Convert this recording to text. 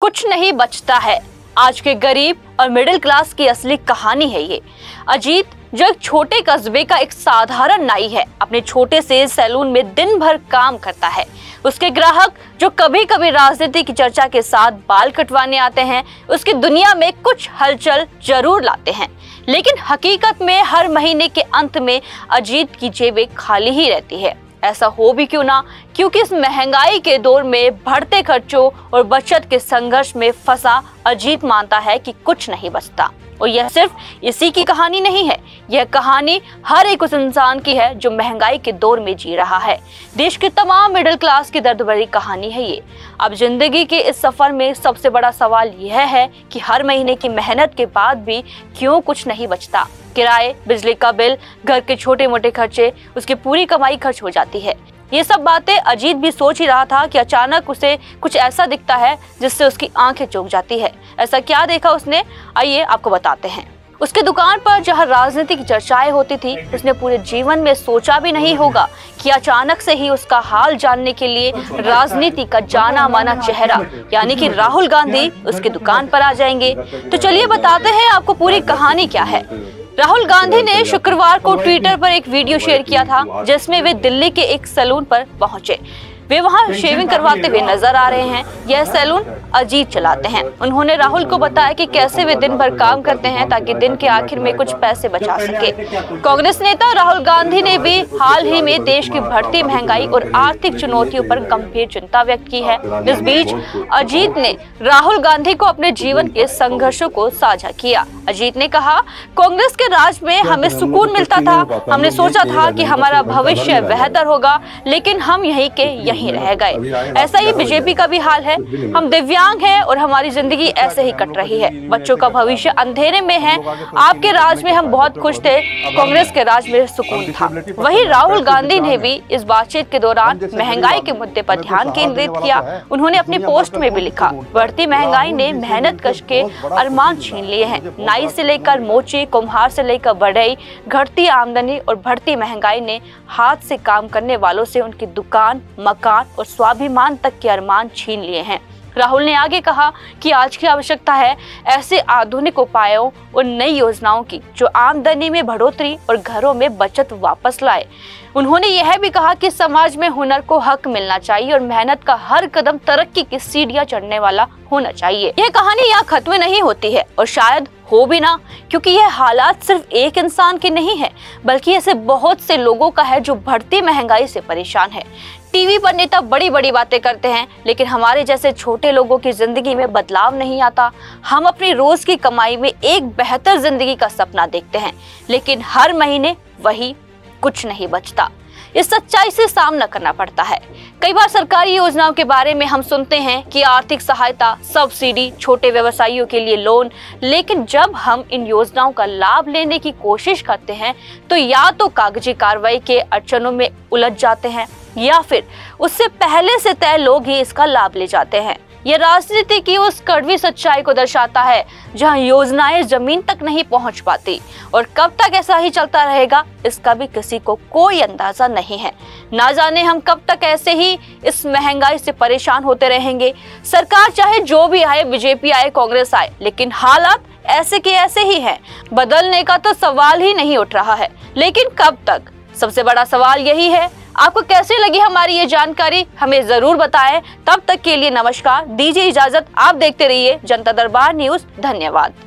कुछ नहीं बचता है। आज के गरीब और मिडिल क्लास की असली कहानी है ये। अजीत जो एक छोटे कस्बे का एक साधारण नाई है, अपने छोटे से सैलून में दिन भर काम करता है। उसके ग्राहक जो कभी कभी राजनीति की चर्चा के साथ बाल कटवाने आते हैं, उसकी दुनिया में कुछ हलचल जरूर लाते हैं, लेकिन हकीकत में हर महीने के अंत में अजीत की जेबें खाली ही रहती है। ऐसा हो भी क्यों ना, क्योंकि इस महंगाई के दौर में बढ़ते खर्चों और बचत के संघर्ष में फंसा अजीत मानता है कि कुछ नहीं बचता। और यह सिर्फ इसी की कहानी नहीं है, यह कहानी हर एक उस इंसान की है जो महंगाई के दौर में जी रहा है। देश के तमाम मिडिल क्लास की दर्द भरी कहानी है ये। अब जिंदगी के इस सफर में सबसे बड़ा सवाल यह है कि हर महीने की मेहनत के बाद भी क्यों कुछ नहीं बचता। किराए, बिजली का बिल, घर के छोटे मोटे खर्चे, उसकी पूरी कमाई खर्च हो जाती है। ये सब बातें अजीत भी सोच ही रहा था कि अचानक उसे कुछ ऐसा दिखता है जिससे उसकी आंखें चौंक जाती है। ऐसा क्या देखा उसने, आइए आपको बताते हैं। उसकी दुकान पर जहाँ राजनीति की चर्चाएं होती थी, उसने पूरे जीवन में सोचा भी नहीं होगा कि अचानक से ही उसका हाल जानने के लिए राजनीति का जाना माना चेहरा यानी कि राहुल गांधी उसकी दुकान पर आ जाएंगे। तो चलिए बताते हैं आपको पूरी कहानी क्या है। राहुल गांधी ने शुक्रवार को ट्विटर पर एक वीडियो शेयर किया था जिसमें वे दिल्ली के एक सैलून पर पहुंचे। वे वहां शेविंग करवाते हुए नजर आ रहे हैं। यह सैलून अजीत चलाते हैं। उन्होंने राहुल को बताया कि कैसे वे दिन भर काम करते हैं ताकि दिन के आखिर में कुछ पैसे बचा सके। कांग्रेस नेता राहुल गांधी ने भी हाल ही में देश की बढ़ती महंगाई और आर्थिक चुनौतियों पर गंभीर चिंता व्यक्त की है। इस बीच अजीत ने राहुल गांधी को अपने जीवन के संघर्षों को साझा किया। अजीत ने कहा, कांग्रेस के राज में हमें सुकून मिलता था, हमने सोचा था कि हमारा भविष्य बेहतर होगा, लेकिन हम यहीं के यहीं रह गए। ऐसा ही बीजेपी का भी हाल है। हम दिव्यांग हैं और हमारी जिंदगी ऐसे ही कट रही है। बच्चों का भविष्य अंधेरे में है। आपके राज में हम बहुत खुश थे, कांग्रेस के राज में सुकून था। वहीं राहुल गांधी ने भी इस बातचीत के दौरान महंगाई के मुद्दे पर ध्यान केंद्रित किया। उन्होंने अपनी पोस्ट में भी लिखा, बढ़ती महंगाई ने मेहनत कश के अरमान छीन लिए हैं। नाई से लेकर मोची, कुम्हार से लेकर बढ़ई, घटती आमदनी और बढ़ती महंगाई ने हाथ से काम करने वालों से उनकी दुकान, मकान और स्वाभिमान तक के अरमान छीन लिए हैं। राहुल ने आगे कहा कि आज की आवश्यकता है ऐसे आधुनिक उपायों और नई योजनाओं की जो आमदनी में बढ़ोतरी और घरों में बचत वापस लाए। उन्होंने यह भी कहा कि समाज में हुनर को हक मिलना चाहिए और मेहनत का हर कदम तरक्की की सीढ़ियां चढ़ने वाला होना चाहिए। यह कहानी यहाँ खत्म नहीं होती है और शायद हो भी ना, क्योंकि यह हालात सिर्फ एक इंसान के नहीं है, बल्कि ऐसे बहुत से लोगों का है जो बढ़ती महंगाई से परेशान है। टीवी पर नेता बड़ी बड़ी बातें करते हैं, लेकिन हमारे जैसे छोटे लोगों की जिंदगी में बदलाव नहीं आता। हम अपनी रोज की कमाई में एक बेहतर जिंदगी का सपना देखते हैं, लेकिन हर महीने वही कुछ नहीं बचता। इस सच्चाई से सामना करना पड़ता है। कई बार सरकारी योजनाओं के बारे में हम सुनते हैं कि आर्थिक सहायता, सब्सिडी, छोटे व्यवसायियों के लिए लोन, लेकिन जब हम इन योजनाओं का लाभ लेने की कोशिश करते हैं तो या तो कागजी कार्रवाई के अड़चनों में उलझ जाते हैं या फिर उससे पहले से तय लोग ही इसका लाभ ले जाते हैं। यह राजनीति की उस कड़वी सच्चाई को दर्शाता है जहां योजनाएं जमीन तक नहीं पहुंच पाती, और कब तक ऐसा ही चलता रहेगा इसका भी किसी को कोई अंदाजा नहीं है। ना जाने हम कब तक ऐसे ही इस महंगाई से परेशान होते रहेंगे। सरकार चाहे जो भी आए, बीजेपी आए, कांग्रेस आए, लेकिन हालात ऐसे के ऐसे ही हैं। बदलने का तो सवाल ही नहीं उठ रहा है, लेकिन कब तक? सबसे बड़ा सवाल यही है। आपको कैसे लगी हमारी ये जानकारी, हमें जरूर बताएं। तब तक के लिए नमस्कार, दीजिए इजाजत। आप देखते रहिए जनता दरबार न्यूज। धन्यवाद।